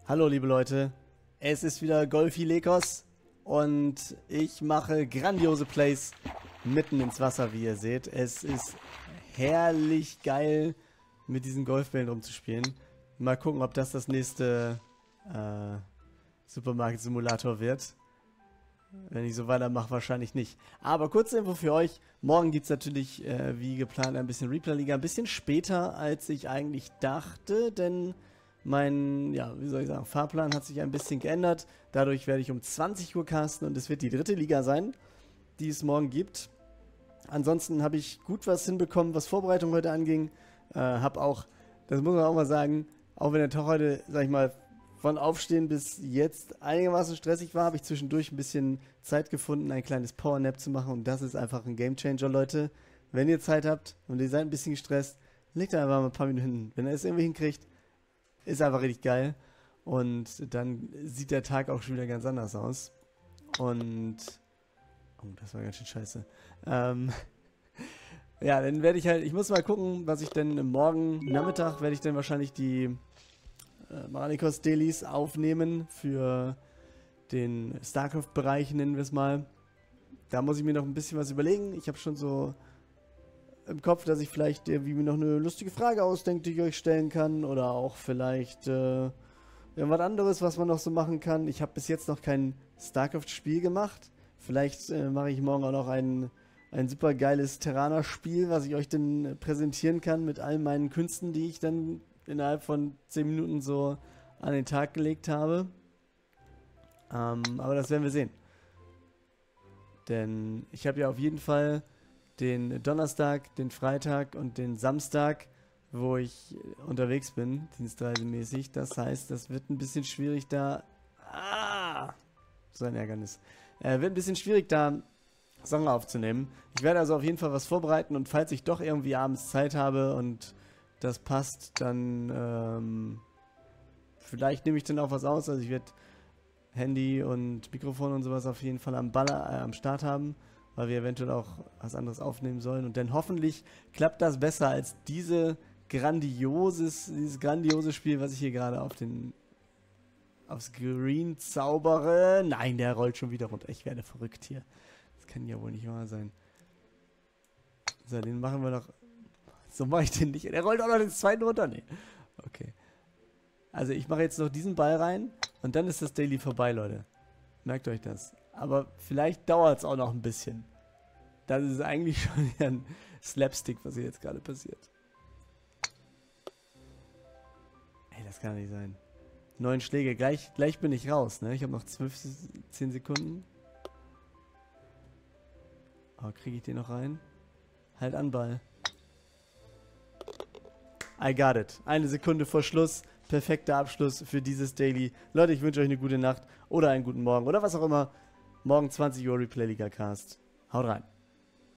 Hallo liebe Leute, es ist wieder Golfi Lekos und ich mache grandiose Plays mitten ins Wasser, wie ihr seht. Es ist herrlich geil, mit diesen Golfbällen rumzuspielen. Mal gucken, ob das nächste Supermarkt-Simulator wird. Wenn ich so weitermache, wahrscheinlich nicht. Aber kurze Info für euch. Morgen gibt es natürlich, wie geplant, ein bisschen Replay-Liga. Ein bisschen später, als ich eigentlich dachte, denn mein, ja, wie soll ich sagen, Fahrplan hat sich ein bisschen geändert. Dadurch werde ich um 20 Uhr casten und es wird die dritte Liga sein, die es morgen gibt. Ansonsten habe ich gut was hinbekommen, was Vorbereitung heute anging. Habe auch, das muss man auch mal sagen, auch wenn der Tag heute, sag ich mal, von Aufstehen bis jetzt einigermaßen stressig war, habe ich zwischendurch ein bisschen Zeit gefunden, ein kleines Powernap zu machen und das ist einfach ein Gamechanger, Leute. Wenn ihr Zeit habt und ihr seid ein bisschen gestresst, legt einfach mal ein paar Minuten hin. Wenn ihr es irgendwie hinkriegt, ist einfach richtig geil und dann sieht der Tag auch schon wieder ganz anders aus. Und, oh, das war ganz schön scheiße. Ja, dann werde ich halt, ich muss mal gucken, was ich denn morgen Nachmittag, werde ich dann wahrscheinlich die Maranikos Dailies aufnehmen für den StarCraft-Bereich, nennen wir es mal. Da muss ich mir noch ein bisschen was überlegen. Ich habe schon so im Kopf, dass ich vielleicht irgendwie mir noch eine lustige Frage ausdenke, die ich euch stellen kann. Oder auch vielleicht irgendwas anderes, was man noch so machen kann. Ich habe bis jetzt noch kein StarCraft-Spiel gemacht. Vielleicht mache ich morgen auch noch ein super geiles Terraner-Spiel, was ich euch dann präsentieren kann mit all meinen Künsten, die ich dann innerhalb von 10 Minuten so an den Tag gelegt habe. Aber das werden wir sehen. Denn ich habe ja auf jeden Fall den Donnerstag, den Freitag und den Samstag, wo ich unterwegs bin, dienstreisemäßig. Das heißt, das wird ein bisschen schwierig da... so ein Ärgernis. Wird ein bisschen schwierig da Song aufzunehmen. Ich werde also auf jeden Fall was vorbereiten und falls ich doch irgendwie abends Zeit habe und das passt, dann vielleicht nehme ich dann auch was aus. Also ich werde Handy und Mikrofon und sowas auf jeden Fall am Start haben, weil wir eventuell auch was anderes aufnehmen sollen. Und dann hoffentlich klappt das besser als dieses grandiose Spiel, was ich hier gerade aufs Green zaubere. Nein, der rollt schon wieder runter. Ich werde verrückt hier. Das kann ja wohl nicht wahr sein. So, den machen wir doch... So mache ich den nicht. Der rollt auch noch den zweiten runter. Nee. Okay. Also ich mache jetzt noch diesen Ball rein und dann ist das Daily vorbei, Leute. Merkt euch das. Aber vielleicht dauert es auch noch ein bisschen. Das ist eigentlich schon wieder ein Slapstick, was hier jetzt gerade passiert. Ey, das kann nicht sein. 9 Schläge. Gleich bin ich raus, ne? Ich habe noch 10 Sekunden. Oh, kriege ich den noch rein? Halt an, Ball. I got it. 1 Sekunde vor Schluss. Perfekter Abschluss für dieses Daily. Leute, ich wünsche euch eine gute Nacht oder einen guten Morgen oder was auch immer. Morgen 20 Uhr Replay Liga Cast. Haut rein.